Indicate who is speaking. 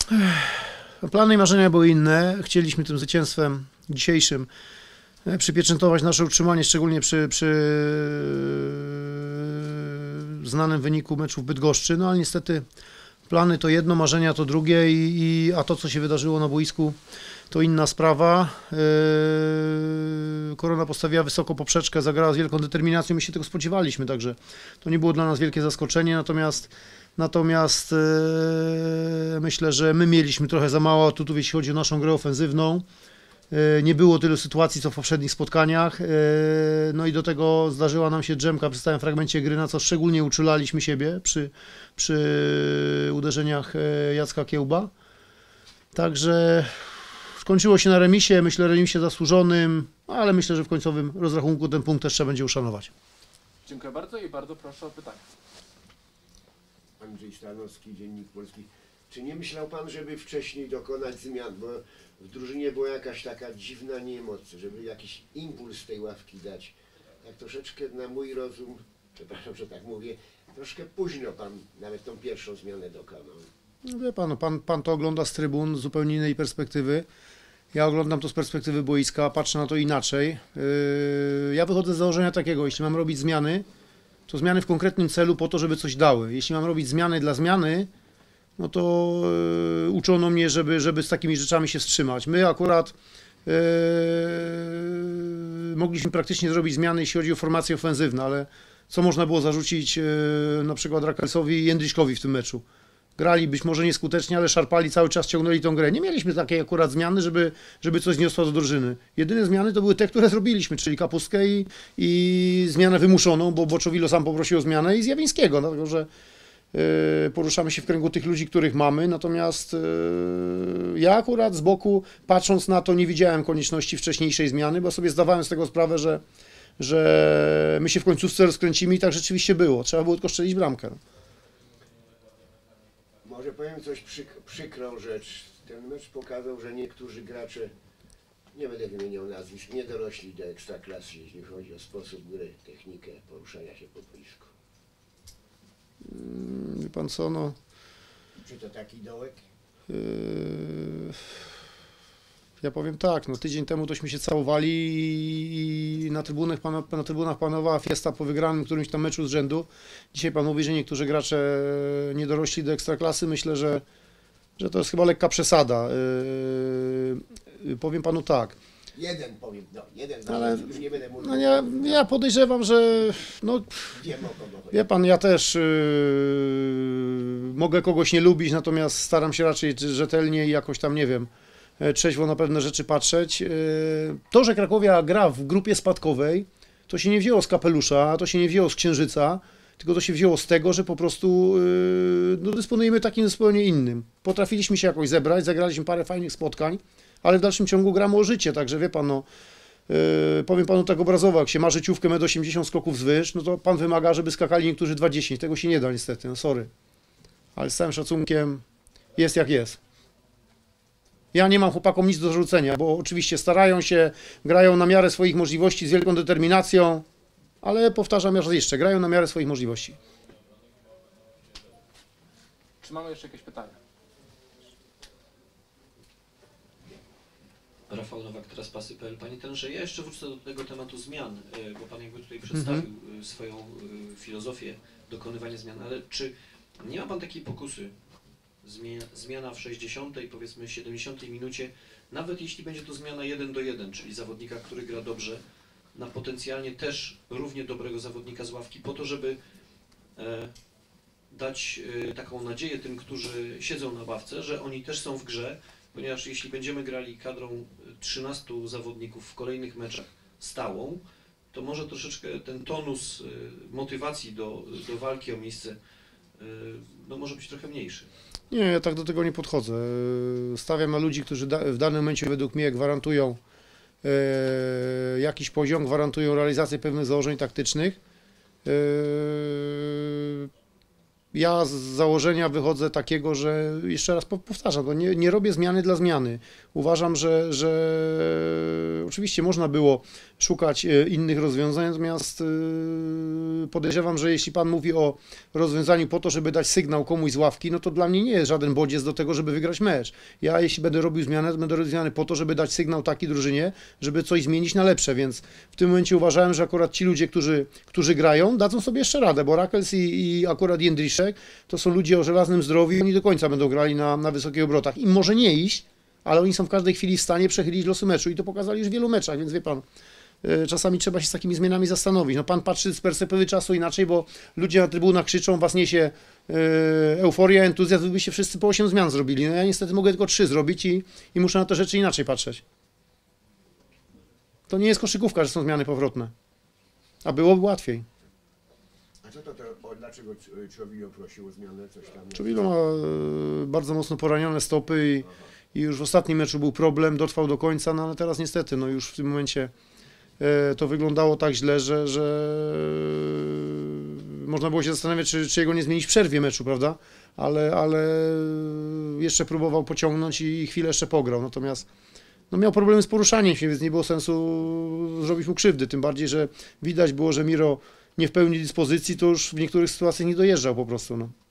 Speaker 1: Plany i marzenia były inne. Chcieliśmy tym zwycięstwem dzisiejszym przypieczętować nasze utrzymanie, szczególnie przy znanym wyniku meczu w Bydgoszczy, no ale niestety plany to jedno, marzenia to drugie, a to, co się wydarzyło na boisku, to inna sprawa. Korona postawiła wysoko poprzeczkę, zagrała z wielką determinacją, my się tego spodziewaliśmy, także to nie było dla nas wielkie zaskoczenie, natomiast myślę, że my mieliśmy trochę za mało atutów, jeśli chodzi o naszą grę ofensywną. Nie było tylu sytuacji, co w poprzednich spotkaniach, no i do tego zdarzyła nam się drzemka przy stałym fragmencie gry, na co szczególnie uczulaliśmy siebie przy uderzeniach Jacka Kiełba. Także skończyło się na remisie, myślę, remisie zasłużonym, ale myślę, że w końcowym rozrachunku ten punkt też trzeba będzie uszanować.
Speaker 2: Dziękuję bardzo i bardzo proszę o pytanie.
Speaker 3: Andrzej Stanowski, Dziennik Polski. Czy nie myślał Pan, żeby wcześniej dokonać zmian, bo w drużynie była jakaś taka dziwna niemoc, żeby jakiś impuls tej ławki dać? Tak troszeczkę na mój rozum, przepraszam, że tak mówię, troszkę późno Pan nawet tą pierwszą zmianę dokonał.
Speaker 1: No wie pan, pan to ogląda z trybun z zupełnie innej perspektywy. Ja oglądam to z perspektywy boiska, patrzę na to inaczej. Ja wychodzę z założenia takiego, jeśli mam robić zmiany, to zmiany w konkretnym celu po to, żeby coś dały. Jeśli mam robić zmiany dla zmiany, no to uczono mnie, żeby z takimi rzeczami się wstrzymać. My akurat mogliśmy praktycznie zrobić zmiany, jeśli chodzi o formację ofensywną, ale co można było zarzucić na przykład Rakelsowi i Jędryśkowi w tym meczu? Grali być może nieskutecznie, ale szarpali, cały czas ciągnęli tą grę. Nie mieliśmy takiej akurat zmiany, żeby coś zniosło do drużyny. Jedyne zmiany to były te, które zrobiliśmy, czyli Kapustkę i zmianę wymuszoną, bo Boczowilo sam poprosił o zmianę i Zjawińskiego, dlatego że poruszamy się w kręgu tych ludzi, których mamy, natomiast ja akurat z boku, patrząc na to, nie widziałem konieczności wcześniejszej zmiany, bo sobie zdawałem z tego sprawę, że my się w końcówce rozkręcimy i tak rzeczywiście było. Trzeba było tylko strzelić bramkę.
Speaker 3: Może powiem coś przykrą rzecz. Ten mecz pokazał, że niektórzy gracze, nie będę wymieniał nazwisk, nie dorośli do ekstraklasy, jeśli chodzi o sposób gry, technikę poruszania się po boisku.
Speaker 1: Wie pan co, no...
Speaker 3: Czy to taki dołek?
Speaker 1: Ja powiem tak, no tydzień temu tośmy się całowali i na trybunach panowała fiesta po wygranym którymś tam meczu z rzędu. Dzisiaj pan mówi, że niektórzy gracze nie dorośli do ekstraklasy. Myślę, że to jest chyba lekka przesada. Powiem panu tak.
Speaker 3: Jeden powiem, no jeden,
Speaker 1: Ale
Speaker 3: już nie będę mówił.
Speaker 1: no ja podejrzewam, że no,
Speaker 3: Wiem, o kogo chodzi.
Speaker 1: wie pan, ja też mogę kogoś nie lubić, natomiast staram się raczej rzetelnie i jakoś tam, nie wiem, trzeźwo na pewne rzeczy patrzeć. To, że Krakowia gra w grupie spadkowej, to się nie wzięło z kapelusza, to się nie wzięło z księżyca, tylko to się wzięło z tego, że po prostu no, dysponujemy takim zupełnie innym. Potrafiliśmy się jakoś zebrać, zagraliśmy parę fajnych spotkań, ale w dalszym ciągu gramy o życie, także wie pan, no, powiem panu tak obrazowo, jak się ma życiówkę 1,80 m skoków wzwyż, no to pan wymaga, żeby skakali niektórzy 2,10 m, tego się nie da niestety, no sorry. Ale z całym szacunkiem jest jak jest. Ja nie mam chłopakom nic do zarzucenia, bo oczywiście starają się, grają na miarę swoich możliwości z wielką determinacją, ale powtarzam raz jeszcze, grają na miarę swoich możliwości.
Speaker 2: Czy mamy jeszcze jakieś pytania?
Speaker 4: Rafał Nowak, teraz pasy.pl. Panie trenerze, ja jeszcze wrócę do tego tematu zmian, bo pan jakby tutaj przedstawił swoją filozofię dokonywania zmian, ale czy nie ma pan takiej pokusy, zmiana w 60, powiedzmy 70 minucie, nawet jeśli będzie to zmiana 1-1, czyli zawodnika, który gra dobrze, na potencjalnie też równie dobrego zawodnika z ławki, po to, żeby dać taką nadzieję tym, którzy siedzą na ławce, że oni też są w grze, ponieważ jeśli będziemy grali kadrą 13 zawodników w kolejnych meczach stałą, to może troszeczkę ten tonus motywacji do walki o miejsce no może być trochę mniejszy.
Speaker 1: Nie, ja tak do tego nie podchodzę. Stawiam na ludzi, którzy w danym momencie według mnie gwarantują jakiś poziom, gwarantują realizację pewnych założeń taktycznych. Ja z założenia wychodzę takiego, że jeszcze raz powtarzam, to nie robię zmiany dla zmiany. Uważam, że oczywiście można było szukać innych rozwiązań, natomiast podejrzewam, że jeśli pan mówi o rozwiązaniu po to, żeby dać sygnał komuś z ławki, no to dla mnie nie jest żaden bodziec do tego, żeby wygrać mecz. Ja jeśli będę robił zmianę, to będę robił zmianę po to, żeby dać sygnał takiej drużynie, żeby coś zmienić na lepsze, więc w tym momencie uważałem, że akurat ci ludzie, którzy grają, dadzą sobie jeszcze radę, bo Rakels i akurat Jędryszek to są ludzie o żelaznym zdrowiu i oni do końca będą grali na wysokich obrotach. Im może nie iść, ale oni są w każdej chwili w stanie przechylić losy meczu i to pokazali już w wielu meczach, więc wie pan, czasami trzeba się z takimi zmianami zastanowić. No pan patrzy z perspektywy czasu inaczej, bo ludzie na trybunach krzyczą, was niesie euforia, entuzjazm, wy byście wszyscy po 8 zmian zrobili. No ja niestety mogę tylko 3 zrobić i muszę na te rzeczy inaczej patrzeć. To nie jest koszykówka, że są zmiany powrotne, a byłoby łatwiej.
Speaker 3: A co to dlaczego Czowilo prosił o zmianę? Coś tam?
Speaker 1: Czowilo ma bardzo mocno poranione stopy i już w ostatnim meczu był problem, dotrwał do końca, no ale teraz niestety, no już w tym momencie to wyglądało tak źle, że można było się zastanawiać, czy jego nie zmienić w przerwie meczu, prawda? Ale jeszcze próbował pociągnąć i chwilę jeszcze pograł, natomiast no miał problemy z poruszaniem się, więc nie było sensu zrobić mu krzywdy, tym bardziej, że widać było, że Miro nie w pełni dyspozycji, to już w niektórych sytuacjach nie dojeżdżał po prostu, no.